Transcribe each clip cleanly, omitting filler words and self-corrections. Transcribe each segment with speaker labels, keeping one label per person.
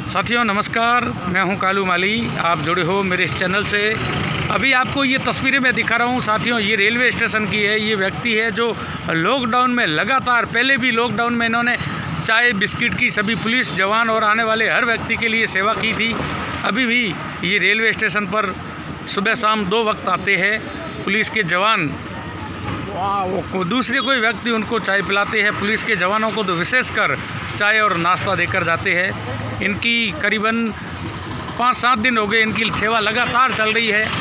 Speaker 1: साथियों नमस्कार, मैं हूं कालू माली। आप जुड़े हो मेरे इस चैनल से। अभी आपको ये तस्वीरें मैं दिखा रहा हूं साथियों, ये रेलवे स्टेशन की है। ये व्यक्ति है जो लॉकडाउन में लगातार, पहले भी लॉकडाउन में इन्होंने चाय बिस्किट की सभी पुलिस जवान और आने वाले हर व्यक्ति के लिए सेवा की थी। अभी भी ये रेलवे स्टेशन पर सुबह शाम 2 वक्त आते हैं पुलिस के जवान। दूसरे कोई व्यक्ति उनको चाय पिलाते हैं। पुलिस के जवानों को तो विशेषकर चाय और नाश्ता देकर जाते हैं। इनकी करीबन 5-7 दिन हो गए, इनकी सेवा लगातार चल रही है।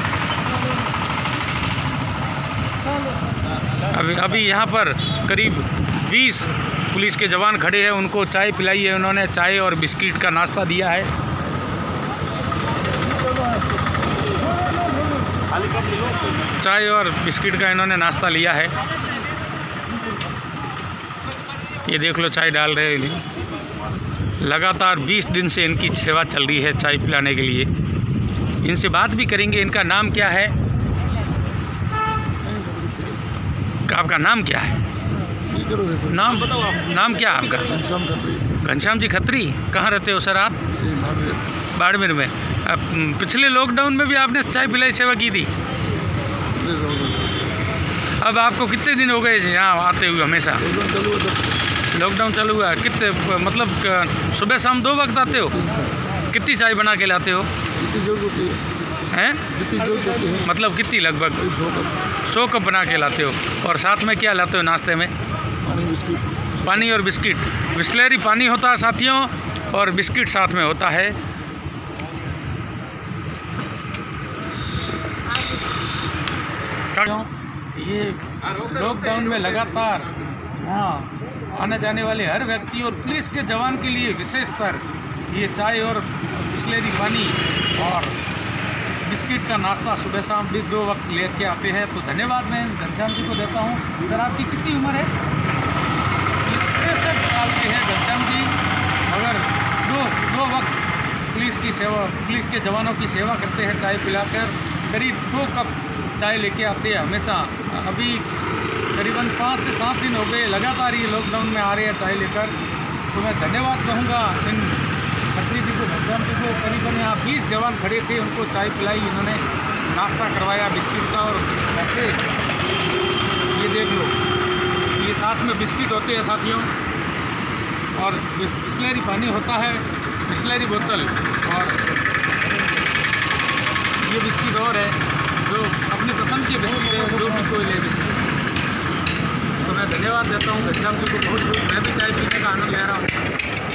Speaker 1: अभी यहाँ पर करीब 20 पुलिस के जवान खड़े हैं, उनको चाय पिलाई है उन्होंने। चाय और बिस्किट का नाश्ता दिया है। चाय और बिस्किट का इन्होंने नाश्ता लिया है। ये देख लो, चाय डाल रहे हैं। लगातार 20 दिन से इनकी सेवा चल रही है चाय पिलाने के लिए। इनसे बात भी करेंगे। इनका नाम क्या है? आपका नाम क्या है? नाम बताओ आप। नाम क्या है आपका? घनश्याम जी खत्री। कहाँ रहते हो सर आप? बाड़मेर में। पिछले लॉकडाउन में भी आपने चाय पिलाई सेवा की थी। अब आपको कितने दिन हो गए यहाँ आते हुए? हमेशा लॉकडाउन चालू हुआ। कितने मतलब सुबह शाम 2 वक्त आते हो? कितनी चाय बना के लाते हो? हैं? मतलब कितनी? लगभग 100 कप बना के लाते हो। और साथ में क्या लाते हो नाश्ते में? पानी और बिस्किट। बिस्लेरी पानी होता है साथियों, और बिस्किट साथ में होता है। ये लॉकडाउन में लगातार आने जाने वाले हर व्यक्ति और पुलिस के जवान के लिए विशेषतर ये चाय और बिस्लेरी पानी और बिस्किट का नाश्ता सुबह शाम भी 2 वक्त लेके आते हैं। तो धन्यवाद मैं घनश्याम जी को देता हूँ। सर आपकी कितनी उम्र है? 63 साल के हैं घनश्याम जी, मगर दो वक्त पुलिस की सेवा, पुलिस के जवानों की सेवा करते हैं चाय पिलाकर। करीब 100 कप चाय लेके आते हैं हमेशा। अभी करीबन 5 से 7 दिन हो गए लगातार ये लॉकडाउन में आ रहे हैं चाय लेकर। तो मैं धन्यवाद कहूँगा इन खत्री जी को, घनश्याम जी को। करीबन यहाँ 20 जवान खड़े थे, उनको चाय पिलाई इन्होंने, नाश्ता करवाया बिस्किट का। और ऐसे ये देख लो, ये साथ में बिस्किट होते हैं साथियों, और बिस्लेरी पानी होता है, बिस्लेरी बोतल, और ये बिस्किट और है जो अपनी पसंद के बिस्किट है, जो भी कोई ले बिस्किट। तो मैं धन्यवाद देता हूँ घनश्याम जी को बहुत। मैं भी चाय पीने का आनंद ले रहा हूँ।